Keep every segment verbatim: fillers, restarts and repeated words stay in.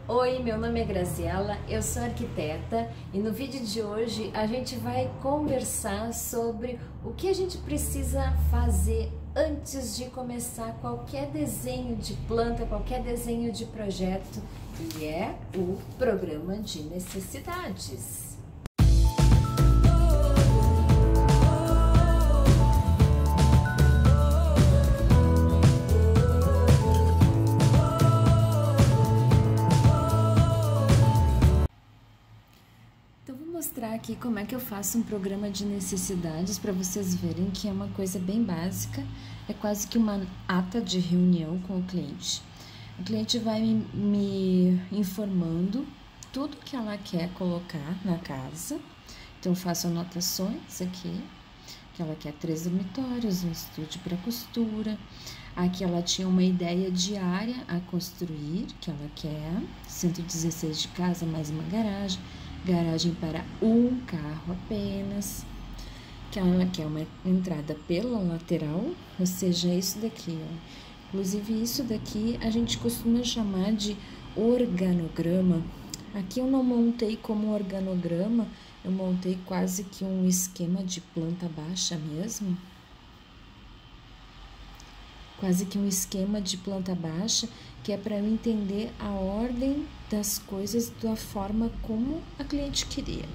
Oi, meu nome é Graziela, eu sou arquiteta e no vídeo de hoje a gente vai conversar sobre o que a gente precisa fazer antes de começar qualquer desenho de planta, qualquer desenho de projeto, e é o programa de necessidades. Mostrar aqui como é que eu faço um programa de necessidades para vocês verem que é uma coisa bem básica, é quase que uma ata de reunião com o cliente. O cliente vai me, me informando tudo que ela quer colocar na casa, então eu faço anotações aqui, que ela quer três dormitórios, um estúdio para costura, aqui ela tinha uma ideia de área a construir, que ela quer cento e dezesseis de casa mais uma garagem, garagem para um carro apenas, que ela quer uma entrada pela lateral, ou seja, isso daqui, ó. Inclusive isso daqui a gente costuma chamar de organograma. Aqui eu não montei como organograma, eu montei quase que um esquema de planta baixa mesmo. Quase que um esquema de planta baixa, que é para eu entender a ordem das coisas da forma como a cliente queria.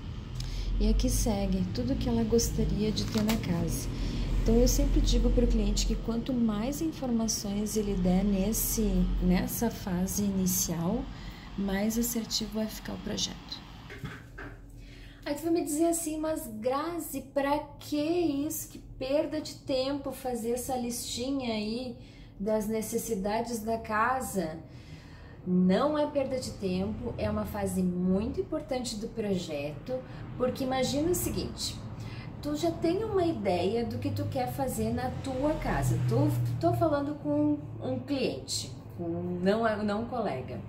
E aqui segue tudo que ela gostaria de ter na casa. Então eu sempre digo para o cliente que quanto mais informações ele der nesse, nessa fase inicial, mais assertivo vai ficar o projeto. Aí tu vai me dizer assim, mas Grazi, pra que isso? Que perda de tempo fazer essa listinha aí das necessidades da casa? Não é perda de tempo, é uma fase muito importante do projeto, porque imagina o seguinte, tu já tem uma ideia do que tu quer fazer na tua casa. Tu, tô falando com um cliente, com não, não um colega.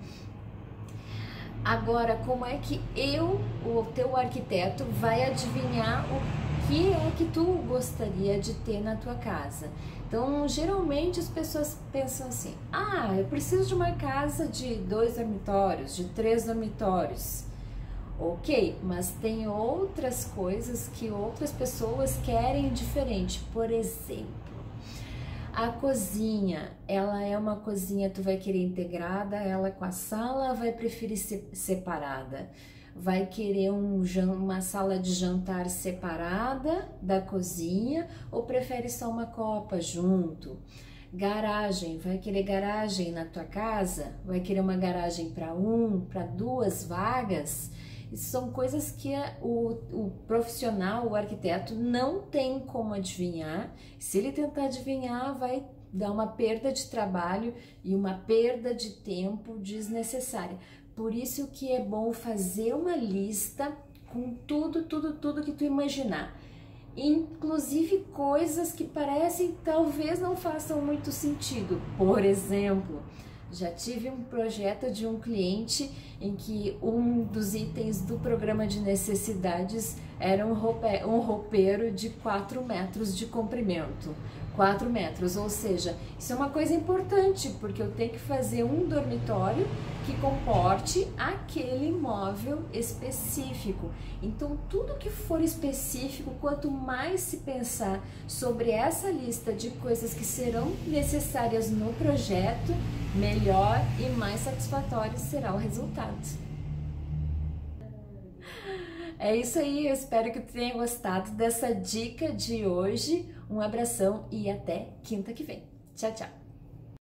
Agora, como é que eu, o teu arquiteto, vai adivinhar o que é que tu gostaria de ter na tua casa? Então, geralmente as pessoas pensam assim, ah, eu preciso de uma casa de dois dormitórios, de três dormitórios. Ok, mas tem outras coisas que outras pessoas querem diferente. Por exemplo, a cozinha, ela é uma cozinha, tu vai querer integrada ela com a sala, vai preferir ser separada? Vai querer um, uma sala de jantar separada da cozinha ou prefere só uma copa junto? Garagem, vai querer garagem na tua casa? Vai querer uma garagem para um, para duas vagas? Isso são coisas que o, o profissional, o arquiteto, não tem como adivinhar. Se ele tentar adivinhar, vai dar uma perda de trabalho e uma perda de tempo desnecessária. Por isso que é bom fazer uma lista com tudo, tudo, tudo que tu imaginar. Inclusive coisas que parecem talvez não façam muito sentido. Por exemplo, já tive um projeto de um cliente em que um dos itens do programa de necessidades era um, roupe, um roupeiro de quatro metros de comprimento. quatro metros, ou seja, isso é uma coisa importante, porque eu tenho que fazer um dormitório que comporte aquele móvel específico. Então, tudo que for específico, quanto mais se pensar sobre essa lista de coisas que serão necessárias no projeto, melhor e mais satisfatório será o resultado. É isso aí, eu espero que tu tenha gostado dessa dica de hoje. Um abração e até quinta que vem. Tchau, tchau!